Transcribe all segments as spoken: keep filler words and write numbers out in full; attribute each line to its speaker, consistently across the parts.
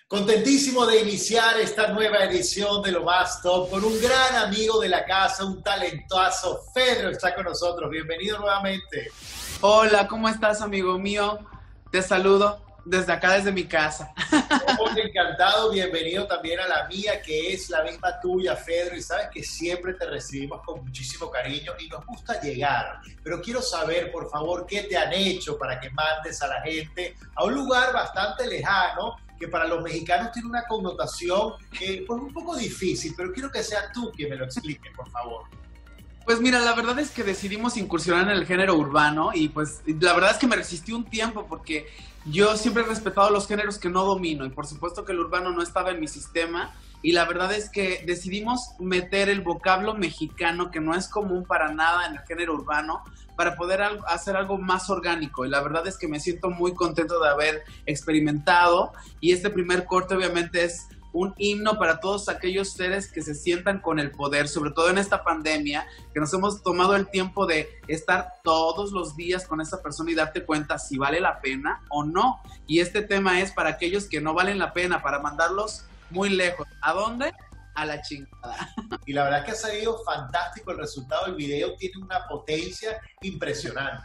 Speaker 1: Contentísimo de iniciar esta nueva edición de Lo Más Top con un gran amigo de la casa, un talentazo. Fedro está con nosotros. Bienvenido nuevamente.
Speaker 2: Hola, ¿cómo estás, amigo mío? Te saludo desde acá, desde mi casa.
Speaker 1: Oh, encantado, bienvenido también a la mía, que es la misma tuya, Fedro, y sabes que siempre te recibimos con muchísimo cariño y nos gusta llegar, pero quiero saber, por favor, qué te han hecho para que mandes a la gente a un lugar bastante lejano, que para los mexicanos tiene una connotación eh, pues un poco difícil, pero quiero que seas tú quien me lo explique, por favor.
Speaker 2: Pues mira, la verdad es que decidimos incursionar en el género urbano y pues la verdad es que me resistí un tiempo porque yo siempre he respetado los géneros que no domino y por supuesto que el urbano no estaba en mi sistema y la verdad es que decidimos meter el vocablo mexicano que no es común para nada en el género urbano para poder hacer algo más orgánico y la verdad es que me siento muy contento de haber experimentado y este primer corte obviamente es un himno para todos aquellos seres que se sientan con el poder, sobre todo en esta pandemia, que nos hemos tomado el tiempo de estar todos los días con esa persona y darte cuenta si vale la pena o no. Y este tema es para aquellos que no valen la pena, para mandarlos muy lejos. ¿A dónde? A la chingada.
Speaker 1: Y la verdad es que ha salido fantástico el resultado. El video tiene una potencia impresionante.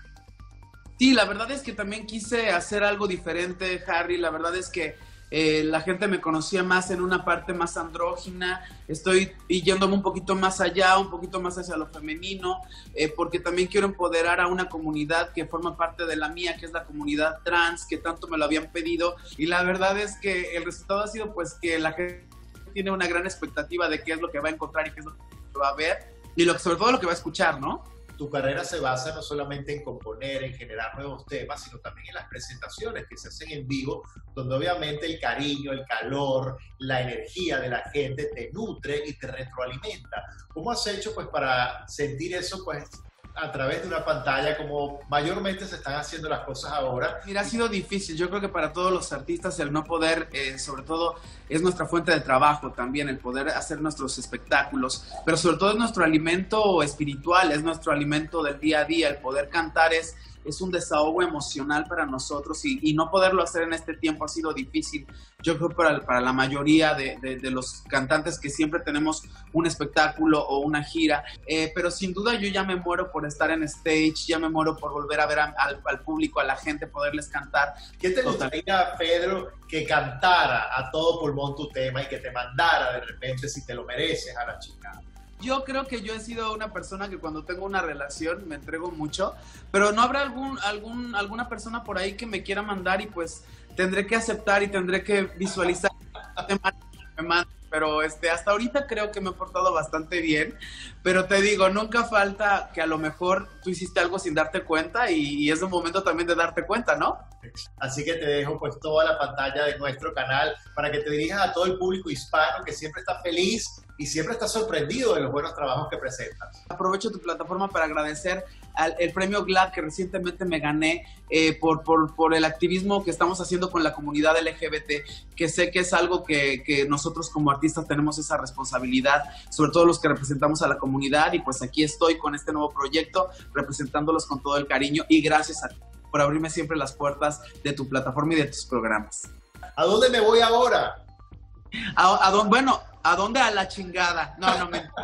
Speaker 2: Sí, la verdad es que también quise hacer algo diferente, Harry. La verdad es que Eh, la gente me conocía más en una parte más andrógina, estoy yéndome un poquito más allá, un poquito más hacia lo femenino, eh, porque también quiero empoderar a una comunidad que forma parte de la mía, que es la comunidad trans, que tanto me lo habían pedido, y la verdad es que el resultado ha sido pues que la gente tiene una gran expectativa de qué es lo que va a encontrar y qué es lo que va a ver, y lo, sobre todo lo que va a escuchar, ¿no?
Speaker 1: Tu carrera se basa no solamente en componer, en generar nuevos temas, sino también en las presentaciones que se hacen en vivo, donde obviamente el cariño, el calor, la energía de la gente te nutre y te retroalimenta. ¿Cómo has hecho pues para sentir eso pues a través de una pantalla como mayormente se están haciendo las cosas ahora?
Speaker 2: Mira, ha sido difícil. Yo creo que para todos los artistas el no poder, eh, sobre todo, es nuestra fuente de trabajo también, el poder hacer nuestros espectáculos, pero sobre todo es nuestro alimento espiritual, es nuestro alimento del día a día. El poder cantar es, es un desahogo emocional para nosotros y, y no poderlo hacer en este tiempo ha sido difícil. Yo creo para, para la mayoría de, de, de los cantantes que siempre tenemos un espectáculo o una gira, eh, pero sin duda yo ya me muero por estar en stage, ya me muero por volver a ver a, al, al público, a la gente, poderles cantar.
Speaker 1: ¿Qué te gustaría, Pedro, que cantara a todo pulmón tu tema y que te mandara de repente si te lo mereces a la chica?
Speaker 2: Yo creo que yo he sido una persona que cuando tengo una relación me entrego mucho, pero no habrá algún, algún, alguna persona por ahí que me quiera mandar y pues tendré que aceptar y tendré que visualizar que me mande. Pero este, hasta ahorita creo que me he portado bastante bien, pero te digo, nunca falta que a lo mejor tú hiciste algo sin darte cuenta y, y es un momento también de darte cuenta, ¿no?
Speaker 1: Así que te dejo pues toda la pantalla de nuestro canal para que te dirijas a todo el público hispano que siempre está feliz y siempre está sorprendido de los buenos trabajos que presentas.
Speaker 2: Aprovecho tu plataforma para agradecer al el premio GLAAD que recientemente me gané eh, por, por, por el activismo que estamos haciendo con la comunidad L G B T, que sé que es algo que, que nosotros como artistas tenemos esa responsabilidad, sobre todo los que representamos a la comunidad, y pues aquí estoy con este nuevo proyecto representándolos con todo el cariño y gracias a ti por abrirme siempre las puertas de tu plataforma y de tus programas.
Speaker 1: ¿A dónde me voy ahora?
Speaker 2: A, a don, bueno, ¿a dónde? A la chingada. No, no me.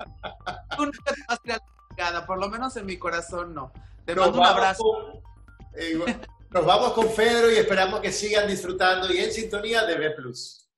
Speaker 2: Tú nunca te vas a ir a la chingada, por lo menos en mi corazón no. Te
Speaker 1: Nos
Speaker 2: mando un abrazo.
Speaker 1: Con, eh, nos vamos con Fedro y esperamos que sigan disfrutando y en sintonía de V plus.